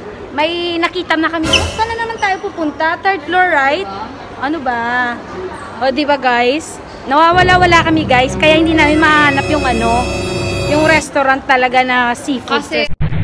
may nakita na kami. Saan na naman tayo pupunta? Third floor, right? Ano ba? O, diba guys? Nawawala-wala kami guys. Kaya hindi namin mahanap yung ano, yung restaurant talaga na seafood. Kasi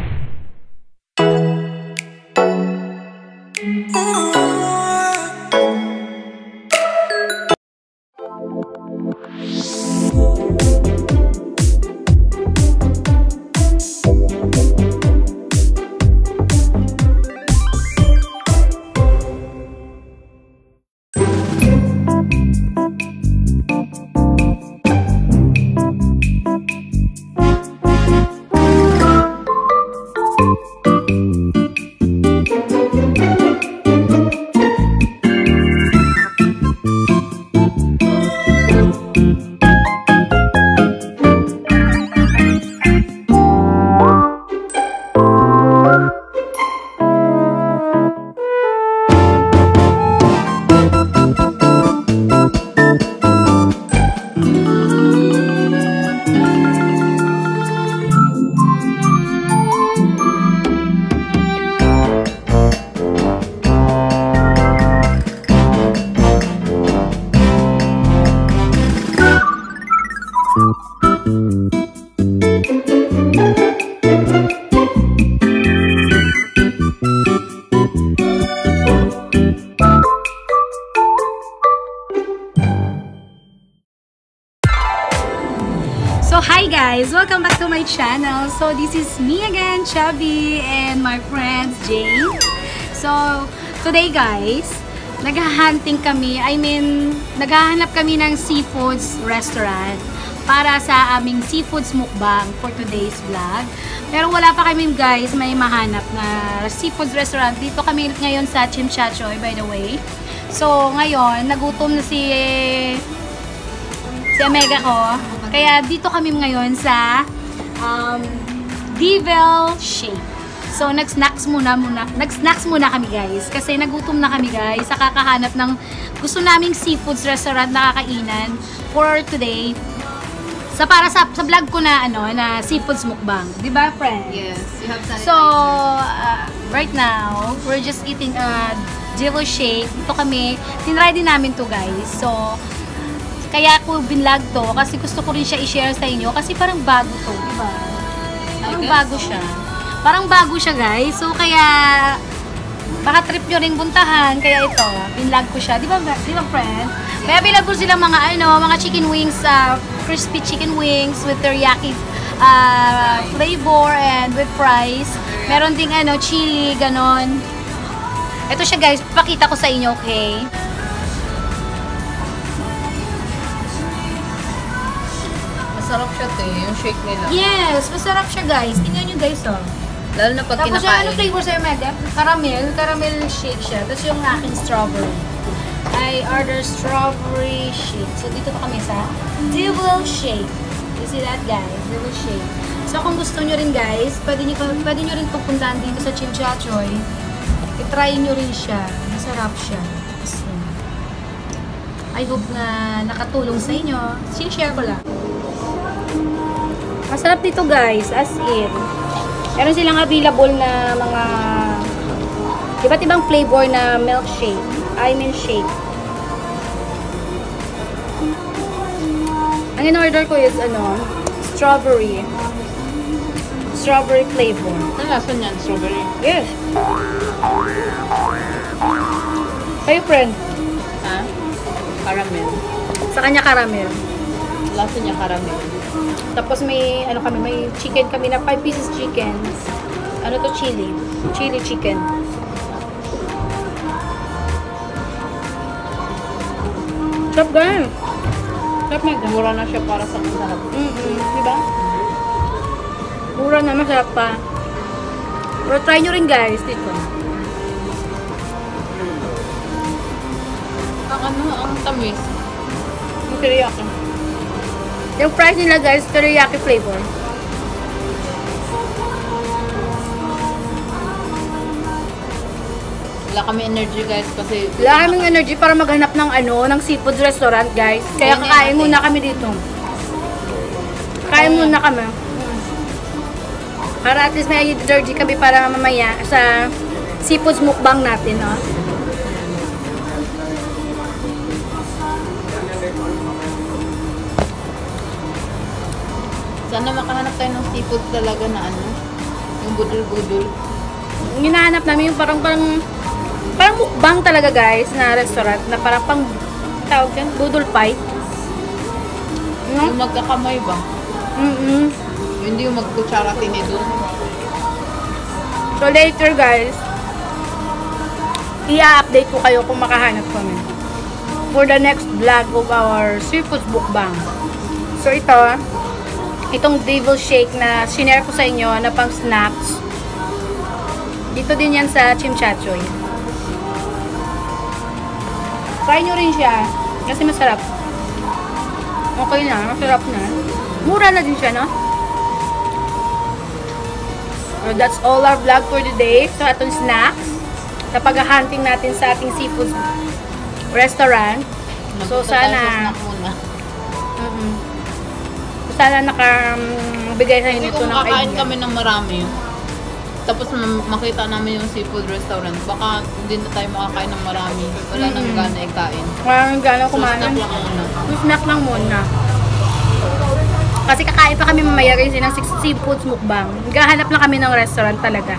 hi guys! Welcome back to my channel. So this is me again, Chubby, and my friends, Jane. So today guys, naghahanting kami. Naghahanap kami ng seafoods restaurant para sa aming seafoods mukbang for today's vlog. Pero wala pa kami guys, may mahanap na seafoods restaurant. Dito kami ngayon sa Chimchachoy, by the way. So ngayon, nagutom na si Omega ko. Kaya dito kami ngayon sa Devil Shake. So nag-snacks muna kami guys kasi nagutom na kami guys sa kakahanap ng gusto naming seafoods restaurant na kakainan for today. Para sa vlog ko na na seafoods mukbang, 'di ba, friend? Yes, you have sanitizer. So right now, we're just eating Devil Shake. Ito kami, tinry din namin to guys. So kaya ako binlog to kasi gusto ko rin siya i-share sa inyo kasi parang bago to, diba? Parang bago siya guys. So kaya baka trip nyo ring buntahan. Kaya ito, binlog ko siya. Di ba friend? Kaya available sila mga chicken wings, crispy chicken wings with teriyaki flavor and with fries. Meron ding chili, ganon. Ito siya guys, papakita ko sa inyo, okay? Masarap siya yung shake nila. Yes, masarap siya guys. Tingnan nyo guys, oh. Lalo na pag tapos kinakain. Tapos flavor sa'yo, Mega? Caramel shake siya. Tapos yung aking strawberry. I order strawberry shake. So dito pa kami sa Devil Shake. You see that guys? Devil Shake. So kung gusto nyo rin guys, pwede nyo rin pupuntahan dito sa Chimchachoy. I-try nyo rin siya. Masarap siya. I hope na nakatulong sa inyo. Share ko lang. Masarap dito guys, as in. Meron silang available na mga iba't ibang flavor na milkshake. Shake. Ang in-order ko is strawberry. Strawberry flavor. Ano lasa niyan? Strawberry? Yes. Kayo friend? Ha? Caramel. Sa kanya caramel. Lasa niya caramel. Tapos may may chicken kami na 5 pieces chicken. Chili chicken. Sarap gan. Sarap na. Mura na siya para sa masarap. Diba? Mura na, masarap pa. Pero try nyo rin guys dito. Ang tamis. Yung teriyaki. Yung price nila guys, teriyaki flavor. Wala kami energy guys kasi Wala kaming energy para maghanap ng ng seafood restaurant guys. Kaya kakain muna kami dito. Kain muna kami. Para at least may energy kami para mamaya sa seafoods mukbang natin, no? Sana makahanap tayo ng seafood talaga na ano, yung budol-budol. Yung hinahanap namin yung parang mukbang talaga guys na restaurant na parang pang tawag yan, budol pie. No? Yung magkakamay ba? Hindi yung magkutsara tinidor. So later guys, i-update ko kayo kung makahanap kami for the next vlog of our seafood mukbang. So itong devil shake na sinare ko sa inyo na pang snacks. Dito din yan sa Chimchachoy. Try nyo rin siya kasi masarap. Okay na, masarap na. Mura na din siya, no? So that's all our vlog for today. So itong snacks na pag-hunting natin sa ating seafood restaurant. So sana sana nakabigay sa inyo ito ng idea. Kakain kami ng marami. Tapos makita namin yung seafood restaurant. Baka hindi na tayo makakain ng marami. Wala nang gana ikain. Wala nang gana So, kumain. snack lang muna. Snack lang muna. Kasi kakain pa kami mamaya rin ng seafoods mukbang. Naghahanap lang kami ng restaurant talaga.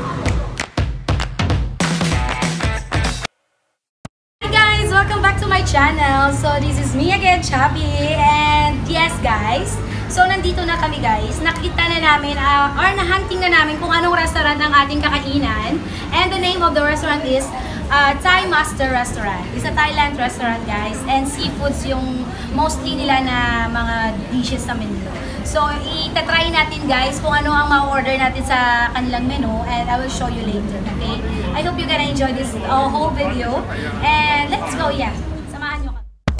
Hi guys! Welcome back to my channel. So this is me again, Chubby. And yes guys, so nandito na kami guys. Nakita na namin or na-hunting na namin kung anong restaurant ang ating kakainan. And the name of the restaurant is Thai Master Restaurant. It's a Thailand restaurant guys. And seafoods yung mostly nila na mga dishes sa menu. So itatry natin guys kung ano ang ma-order natin sa kanilang menu. And I will show you later. Okay? I hope you're gonna enjoy this whole video. And let's go, yeah. Samahan nyo kami.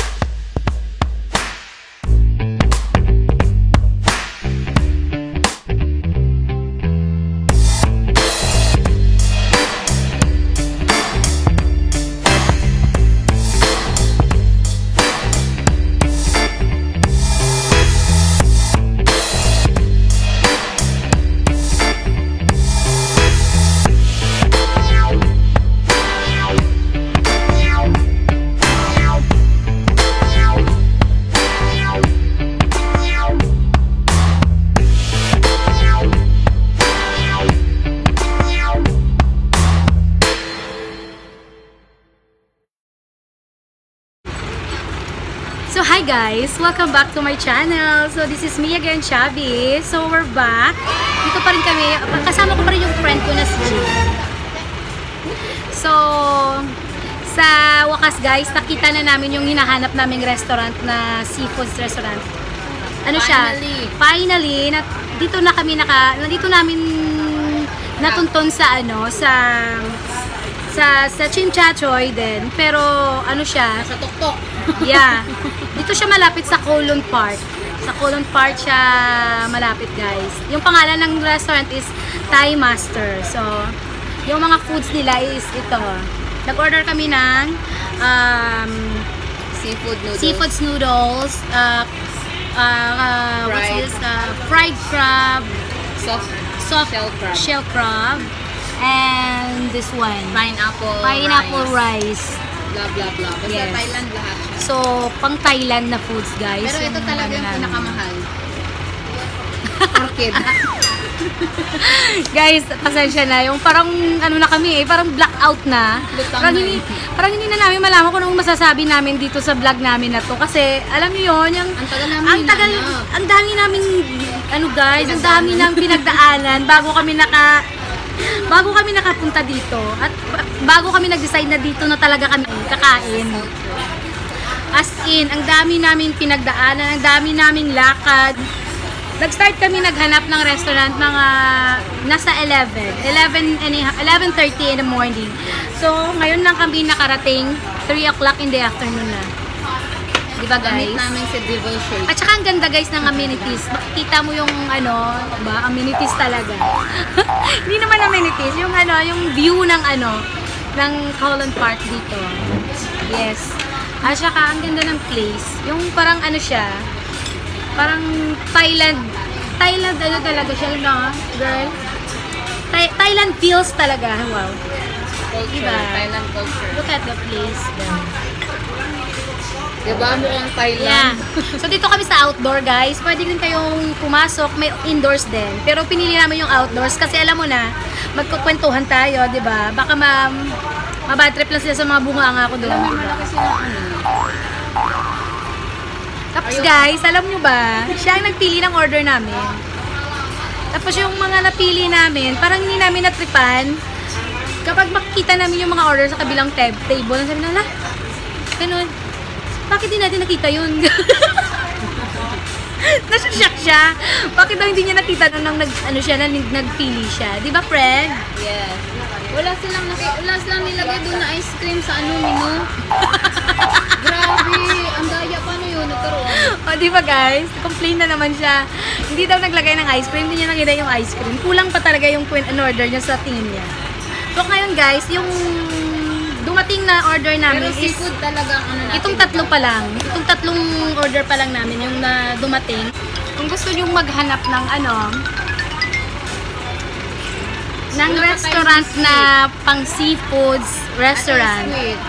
So hi guys! Welcome back to my channel. So this is me again, Chubby. So we're back. Dito pa rin kami. Kasama ko pa rin yung friend ko na si Jay. So sa wakas guys, nakita na namin yung hinahanap naming restaurant na seafood restaurant. Ano siya? Finally, dito na kami nandito namin natuntun sa sa Chimchachoy din. Pero ano siya? Sa tuktok. Yeah. Dito siya malapit sa Kowloon Park. Sa Kowloon Park siya malapit guys. Yung pangalan ng restaurant is Thai Master. So, yung mga foods nila is ito. Nag-order kami ng seafood noodles, what's this? Fried crab, soft shell crab, and this one, pineapple rice. Blah blah blah. Basta Yes. Thailand lahat siya. So, pang Thailand na foods guys. Pero ito talaga yung pinakamahal. Orchid. Guys, pasensya na. Yung parang ano na kami parang blackout na. Parang hindi na namin malaman kung anong masasabi namin dito sa vlog namin na to. Kasi, alam niyo yun, Ang tagal namin ang dami namin, guys, ang dami namin pinagdaanan bago kami nakapunta dito. At bago kami nag-decide na dito na talaga kami kakain. As in, ang dami namin pinagdaanan, ang dami naming lakad. Nag-start kami naghanap ng restaurant mga nasa 11:30 in the morning. So, ngayon lang kami nakarating 3 o'clock in the afternoon na. Diba guys? Gamit namin si Devil Shake. At saka ang ganda guys ng amenities. Makikita mo yung amenities talaga. Hindi naman amenities, yung view ng ng Kowloon Park dito. Yes. At saka ang ganda ng place. Yung parang siya, parang Thailand talaga siya, no? Girl. Thailand feels talaga. Wow. Culture, Diba? Thailand culture. Look at the place. Diba? Mukhang Thailand. Yeah. So dito kami sa outdoor, guys. Pwede din kayong pumasok, may indoors din. Pero pinili namin yung outdoors kasi alam mo na, magkukwentuhan tayo, 'di ba? Baka mabad trip lang sila sa mga bunga ko doon. May malaki sila Tapos guys, alam nyo ba, siya ang nagpili ng order namin. Tapos yung mga napili namin, parang hindi namin natripan. Kapag makikita namin yung mga order sa kabilang table, sabi na, ala, ganun. Bakit di natin nakita yun? Nasa-shock siya. Bakit daw hindi niya nakita nung nagpili siya? Di ba, friend? Yes. Wala silang nilagay doon na ice cream sa menu. Grabe, ang daya, paano yun nagkaroon? O, di ba guys? Complain na naman siya. Hindi daw naglagay ng ice cream, hindi niya nakita yung ice cream. Kulang pa talaga yung order niya sa tingin niya. So, ngayon guys, yung dumating na order namin Pero is seafood talaga natin. itong tatlo pa lang. Itong tatlong order pa lang namin yung na dumating. Kung gusto niyo maghanap ng ng restaurant na pang seafoods restaurant.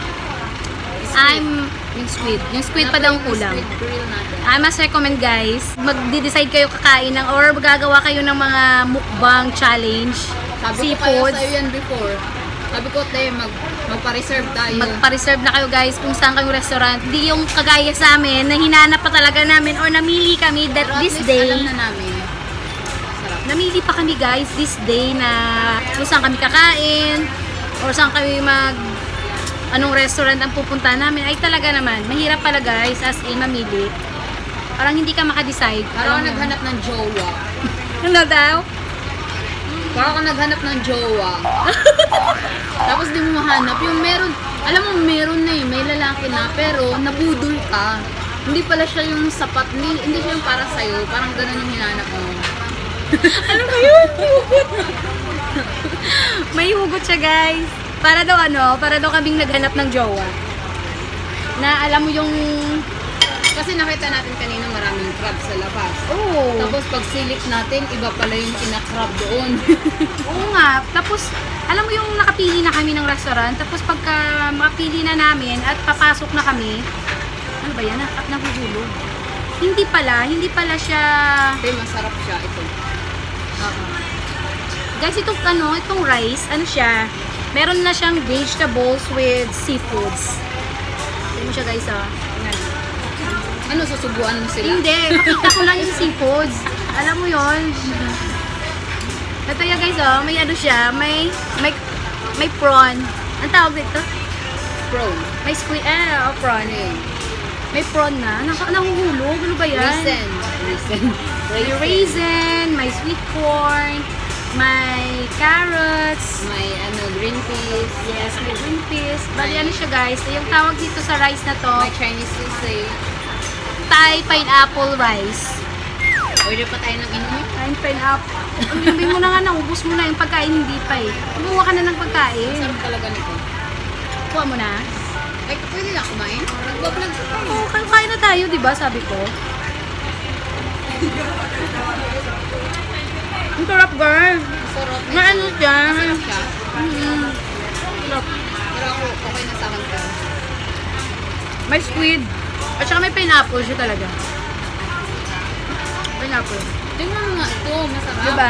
Yung squid. Yung squid pa daw kulang. I must recommend guys, magde-decide kayo kakain ng or gagawa kayo ng mga mukbang challenge. Sabi ko kayo sa'yo yan before. Sabi ko, magpa-reserve tayo. Magpa-reserve na kayo guys kung saan kayong restaurant. Di yung kagaya sa amin na hinanap pa talaga namin or namili kami that Pero this day. alam na namin. Namili pa kami guys this day na kung saan kami kakain or saan kami anong restaurant ang pupunta namin. Ay talaga naman, mahirap pala guys as in mamili. Parang hindi ka makadecide. Parang naghanap ng jowa. Ano daw? Parang naghanap ng jowa. Tapos di mo mahanap. Yung meron, alam mo meron na may lalaki na, pero nabudol ka. Hindi pala siya yung sapat, hindi siya yung para sa'yo. Parang ganun yung hinanap mo. Ano ba yun? Hugot. May hugot siya guys. Para daw kaming naghanap ng jowa. Na alam mo yung kasi nakita natin kanina maraming crab sa labas. Oo. Tapos pag silip natin, iba pala yung kinakrab doon. Oo nga. Tapos, alam mo yung nakapili na kami ng restaurant. Tapos pagka makapili na namin at papasok na kami, ano ba yan? Nahuhulog. Hindi pala siya... Okay, masarap siya ito. Guys, itong rice, siya? Meron na siyang vegetables with seafoods. Tignan mo siya guys, Ano, susubuan mo sila? Hindi, makita ko lang yung seafoods. Alam mo yon. Ito yan guys, may siya, may prawn. Ang tawag dito? Prawn. May squid, prawn. May prawn na. Nahuhulog, ano ba yan? May raisin, may sweet corn, may carrots, may green peas. Yes, may green peas. Bali siya guys, yung tawag dito sa rice na to, May Chinese sausage. Thai pineapple rice. Order pa tayo ng inumin. Thai pineapple. Hindi mo na nga, naubos mo na yung pagkain, hindi pa eh. Kumuha ka na ng pagkain. Sarap talaga nito. Kuha mo na. Ay, pwede na kumain? Nagbablog sa tayo. Oo, kain na tayo, di ba? Sabi ko. Ang sarap, girl. Sarap nito. Maano siya? Masarap siya. Sarap. Pero ako, okay na sa akin to. May squid. At saka may pineapple siya talaga. Pineapple. Tingnan mo nga ito, masarap. Diba?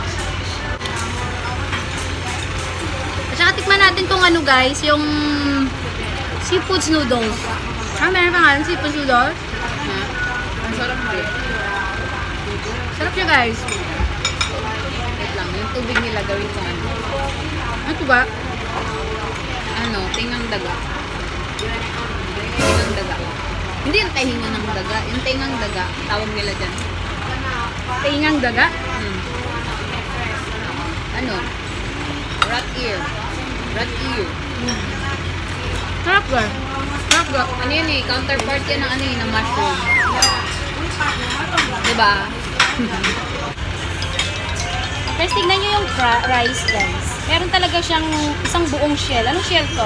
At saka tikman natin kung guys, yung seafoods noodles. Meron pa nga yung seafoods noodles. Ha? Ang sarap din. Sarap siya guys. Wait lang, yung tubig nila gawin ko ano. Ito ba? Tingang daga. Tingang daga. Hindi yung tahinga ng daga. Yung tingang daga, tawag nila dyan. Tingang daga? Rat ear. Rat ear. Sarap girl. Sarap girl. Ano yun counterpart yan ng mushroom. Diba? Guys, tignan nyo yung rice guys. Meron talaga siyang isang buong shell. Anong shell to?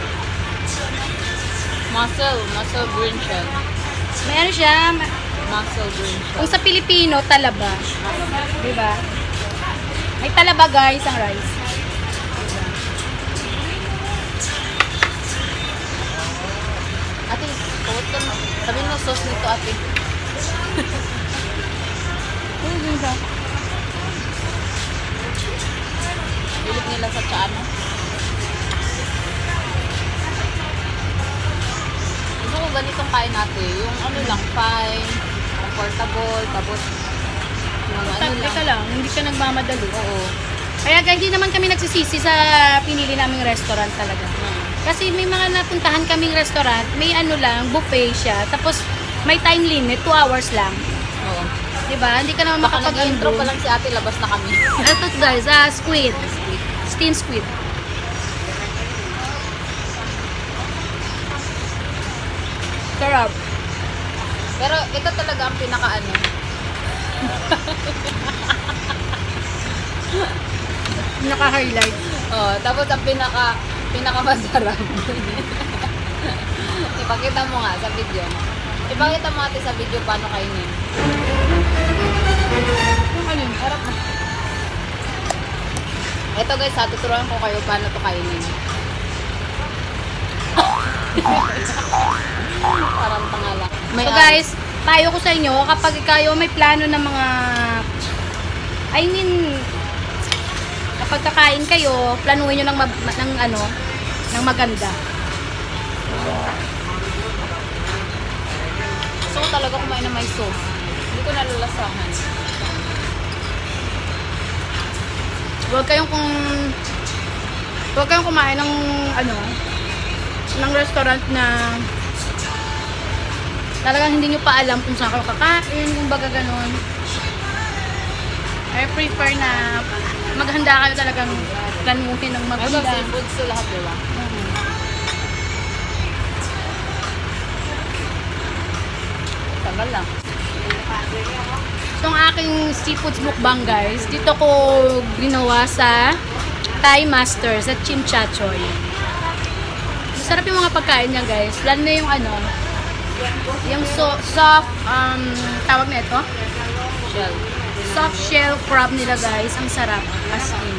Mussel green shell. May siya, Mussel green shell. kung sa Pilipino, talaba. Diba? May talaba guys ang rice. Ate, kawat ka mo. Sabihin mo sauce nito, ate. Bilit nila sa tsaan, no? Gusto ko ganitong kain natin. Yung ano lang, fine, comfortable, tapos yung ano Teka lang, hindi ka nagmamadali. Oo. Kaya guys, hindi naman kami nagsisisi sa pinili naming restaurant talaga. Kasi may mga napuntahan kaming restaurant, may ano lang, buffet siya. Tapos may time limit, 2 hours lang. Oo. Diba? Hindi ka naman Baka nag-intro pa lang si ate, labas na kami. Ito guys, squid. Steamed squid. Sarap. Pero ito talaga ang pinaka-ano. Naka-highlight. Oh, tapos ang pinaka-masarap. Ipakita mo nga sa video. Ipakita mo ate sa video paano kainin. Ano yun? Harap na. Ito guys, tuturuan ko kayo paano to kainin. Parang tangala. So guys, payo ko sa inyo, kapag kayo may plano ng mga, kapag kakain kayo, planuhin nyo ng maganda. Gusto ko talaga kumain na may sauce. Hindi ko nalalasahan. Huwag kayong kumain ng ng restaurant na talagang hindi nyo pa alam kung saan kayo kakain, kung baga ganon. I prefer na maghanda kayo talagang planuhin ng maganda. Ito, seafoods to lahat, diba? Tagal lang. Itong aking seafoods mukbang guys, dito ko ginawa sa Thai Master sa Chimchachoy. Masarap yung mga pagkain niya guys. Lalo na yung yung soft, tawag na ito? Shell. Soft shell crab nila guys. Ang sarap. As in.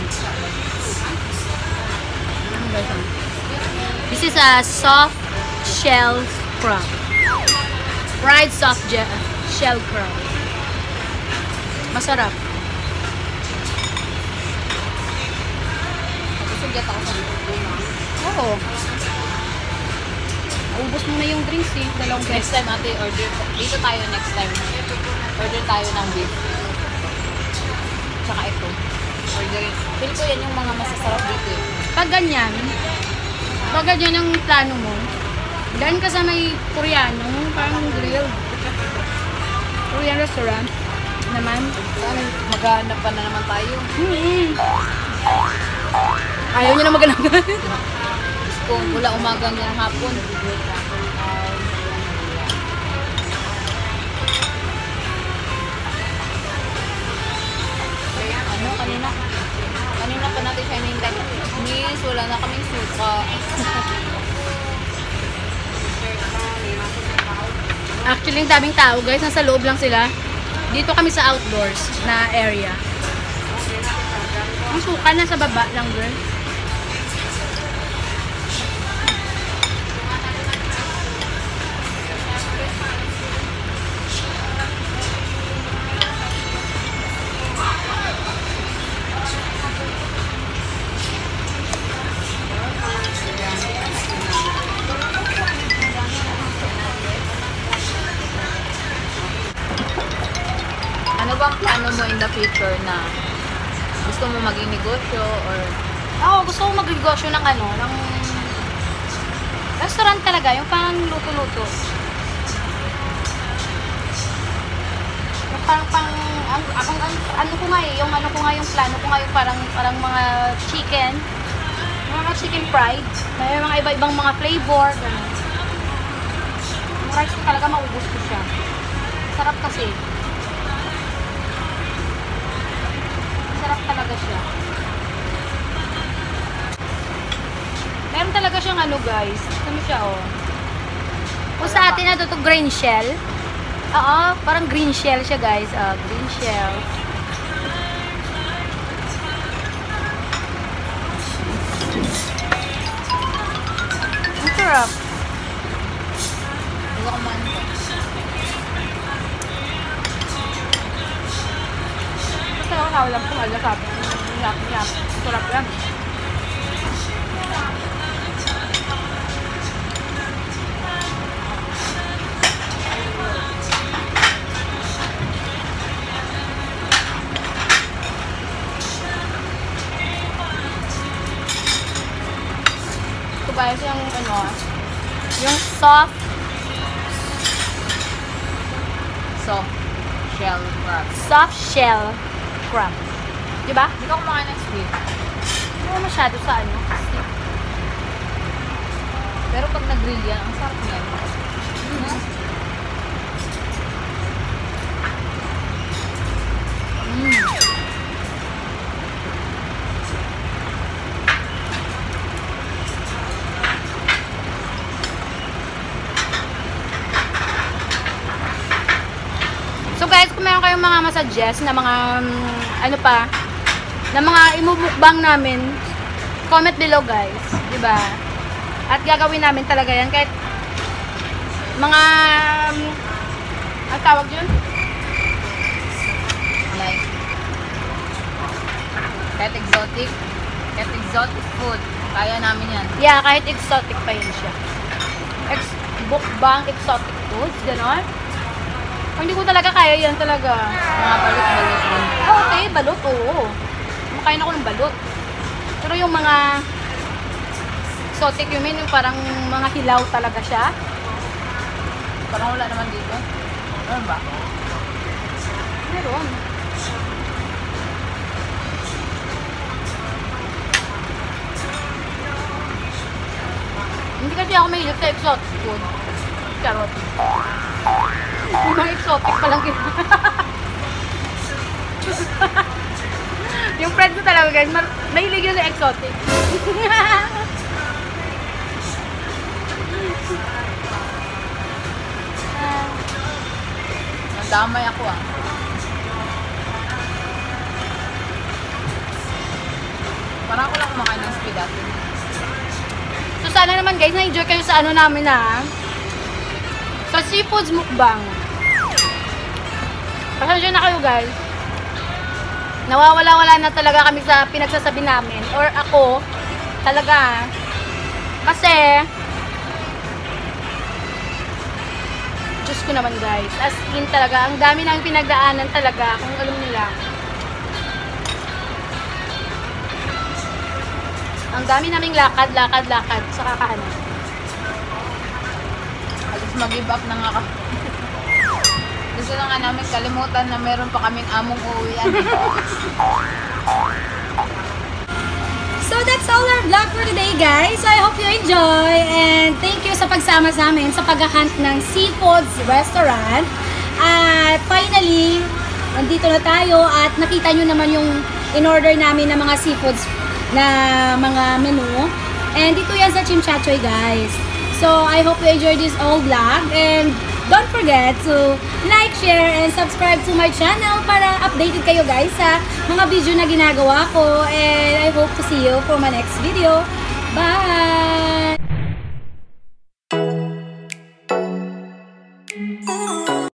This is a soft shell crab. Fried soft shell crab. Masarap. Susugat ako sa Oo. Ubus mo na yung drinks eh. Dalawang next beses. time ate, order. Dito tayo next time. Order tayo ng beef. Tsaka ito. Order. Feel ko yan yung mga masasarap dito eh. Pag ganyan ang plano mo, daan ka sa may Koreano, parang grill. Korean restaurant naman. Maghanap pa na naman tayo. Ayaw niya na maghanap. Kung mula umaga hanggang hapon. Kanina pa natin siya hinihintay. Miss, wala na kaming suka. Actually, ang daming tao guys. Nasa loob lang sila. Dito kami sa outdoors na area. Ang suka na sa baba lang girl. Ano bang plano mo in the future na gusto mo maging negosyo or Ako, gusto ko mag-negosyo ng ng restaurant talaga, yung parang luto-luto. Yung parang ano ko nga yung plano ko nga yung parang mga chicken fried, may mga iba-ibang mga flavor, ganun. Yung rice ko talaga maubos ko siya. Sarap kasi. Sarap talaga siya. Meron talaga siyang guys. Ano siya, Kung sa atin na to green shell. Oo, parang green shell siya, guys. Green shell. sarap. Hindi ko kumain ko. Basta ako nawalan po nga sabi. Yap. Sarap yan. Ito ba yung ano? Yung soft Shell crab. shell crab. Diba? Hindi ko kumain ng squid. Hindi ko masyado sa ano. Steak. Pero pag nag-grill yan, ang sarap niyan. So guys, kung meron kayong mga masuggest na mga ano pa, na mga imumukbang namin, comment below guys, 'di ba? At gagawin namin talaga 'yan kahit mga ang tawag 'yun? Like, kahit exotic food, kaya namin yan. Yeah, kahit exotic pa yun siya. Mukbang exotic foods, gano'n. Hindi ko talaga kaya yan talaga. Mga balot-balot din. Okay, balot, oo. Makain ako ng balot. Pero yung mga exotic, yung parang mga hilaw talaga siya. Parang wala naman dito. Ano ba? Meron. Hindi kasi ako mahilig sa exotic food. Charot. Yung mga exotic palang yung friend ko talaga guys, mahilig yun sa exotic. Nandamay ako ah. Parang ako lang kumakain ng squid dati. So sana naman guys, na-enjoy kayo sa ano namin sa seafoods mukbang. Pasensya na kayo guys. Nawawala-wala na talaga kami sa pinagsasabi namin. Or ako, talaga. Kasi, Diyos ko naman guys. As in talaga, ang dami nang pinagdaanan talaga. Kung alam nila. Ang dami naming lakad sa kakahanap. Alis mag-give up na nga ako. Gusto na nga namin kalimutan na meron pa kaming among uuwian. So that's all our vlog for today guys. I hope you enjoy and thank you sa pagsama sa amin sa paghahunt ng Seafoods Restaurant. At finally, nandito na tayo at nakita nyo naman yung in-order namin ng mga seafoods na mga menu. And dito yan sa Chimchachoy guys. So I hope you enjoyed this whole vlog and don't forget to like, share, and subscribe to my channel para updated kayo guys sa mga video na ginagawa ko. And I hope to see you for my next video. Bye!